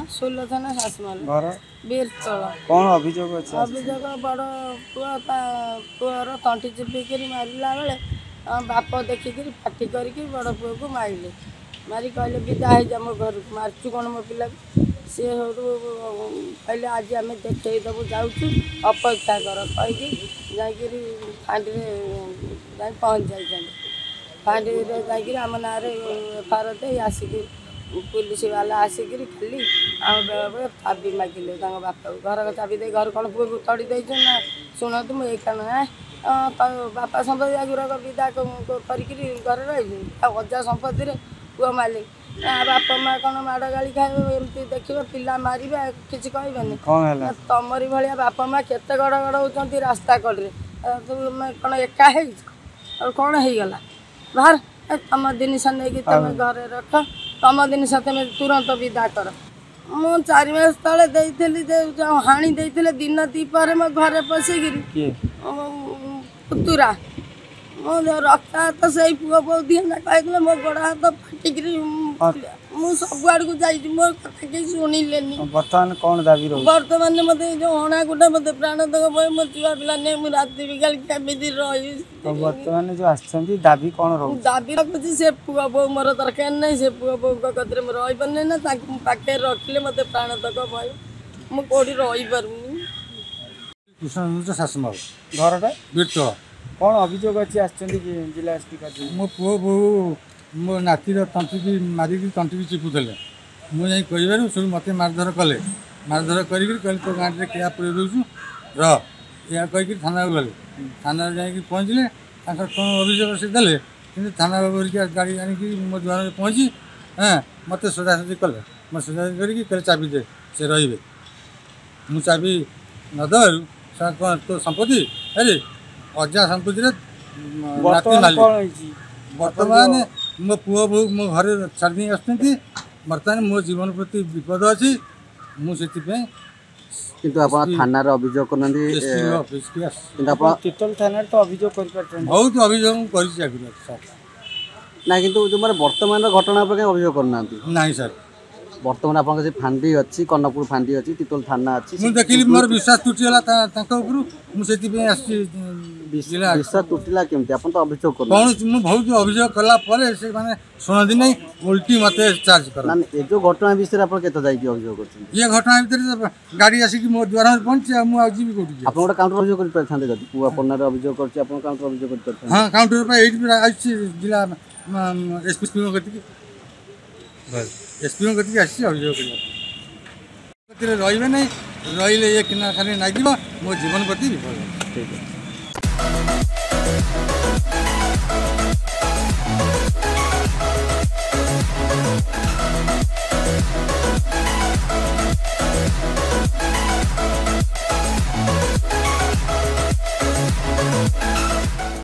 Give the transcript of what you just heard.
ସୁଲୋଚନା ଶାସମାଲ घर ବୀରତଳ। कौन अभियोग अच्छे ଅଭିଯୋଗ ବଡ଼ ପୁଅ ତା ପୁଅର ତଣ୍ଟି ଚିପିକିରି ମାରିଲା ବେଳେ ବାପ ଦେଖିକିରି ପାଟି କରିକି ବଡ଼ ପୁଅକୁ ମାରିଲେ। ମାରି କହିଲେ ବିଦା ହେଇଯା ମୋ ଘରକୁ, ମାରୁଛୁ କ'ଣ ମୋ ପିଲାକୁ। ସିଏ ସେଇଠୁ କହିଲେ ଆଜି ଆମେ ଦେଖେଇ ଦେବୁ ଯାଉଛୁ ଅପେକ୍ଷା କର କହିକି ଯାଇକିରି ଫାଣ୍ଡିରେ ଯାଇ ପହଞ୍ଚି ଯାଇଛନ୍ତି। ଫାଣ୍ଡିରେ ଯାଇକିରି ଆମ ନାଁରେ ଏଫଆଇଆର ଦେଇ ଆସିକି पुलिस वाला आसिक खाली बेले चाबी मागिले बापा घर चाबी दे घर कौन पुआ को तड़ी दे ना शुणु मुझे बापा संपत्ति गुरक विदा कर रही अजा संपत्ति पुआ मालिक बापा माँ कौन माड़ गाड़ी खाए एमती देखिए पिला मारे किसी कह तमरी भाया बापा माँ केते गड़ गड़ होती रास्ता कड़े कौन एका है कौन हो गला बाहर तुम जिनस नहीं तुम घर रख तुम जिनस तुम तुरंत विदा कर मु 4 मास तले हाणी दिन दीपर मो घर पशिकी पुतुरा मो रक्ता तो से पुआ पो दिहना कही मो गोड़ हाथ फाटिक मु सब आड़ को जाइए मोर कथा कहीं शुणिले बर्तमान कौन दाबी रही बर्तमान मत जो हणा गुटा मत प्राण तक भय मो छुआ पिला नहीं मुझे राति भी कल केमी रही बर्तमान जो आसछंती दाबी कौन रही दाबी रखुची से पुआ बो मोर दरकार नहीं से पुआ बो कतरे में रही पारे ना पाखे रखिले मत प्राण तक भय मु कोड़ी रही पारूनी कृष्ण शासमाल घरटा बीरतल कौन अभियोग अच्छी आसछंती जिला एसपी का मो पुओ बो मो नातिर तंटी मारिकी तंटी चिपुले मुझे कह सब मत मारधर कले मारधर कर तो गाँव में क्या पुरे दूसु रा कहीकि थाना गले थाना जा पहुँचले कौन अभियोग से देले कि थाना गाड़ी आनिकी मो द्वार पहुँची हाँ मत सजासजी कले मैं सजासजी करके चाबी दे से रे मु चाबी नदू सर कौन तो संपत्ति अरे अजा संपत्ति बर्तमान मो पुओ बो मो घर छाड़ी आसुँच बर्तमान मो जीवन प्रति विपद अच्छी मुझे किंतु आपण थाना रे अभियोग करनंदी तितल थाना तो अभियोग कर बहुत अभियोग कर ना किंतु जो माने वर्तमान घटना पर अभियोग करना नहीं सर वर्तमान आपन के फांडी अच्छी कर्णपुर फांडी अच्छी तितल थाना अच्छी मु देखिली मोर विश्वास टूटीला तांका ऊपर मु सेति पे आसी विश्वास टूटीला केमती आपन तो अभियोग कर कौन मु बहुत अभियोग कला परे से माने सुनदी नहीं उल्टी मते चार्ज कर ना ए जो घटना विषय आपन केतो जाई की अभियोग करछन ये घटना भीतर गाड़ी आसी कि मोर द्वार पहुंचे मु आजी भी कोठी आपन गोटा काउंटर अभियोग कर परथांते जदी पुआ पन्ना रे अभियोग करछि आपन काउंटर अभियोग कर परथांते हां काउंटर पे एट भी आछि जिला एसपी को कति बस एसपी को कति आछि अभियोग कर रही नहीं रही ये किना खाली नागिब मो जीवन प्रति विपद ठीक है।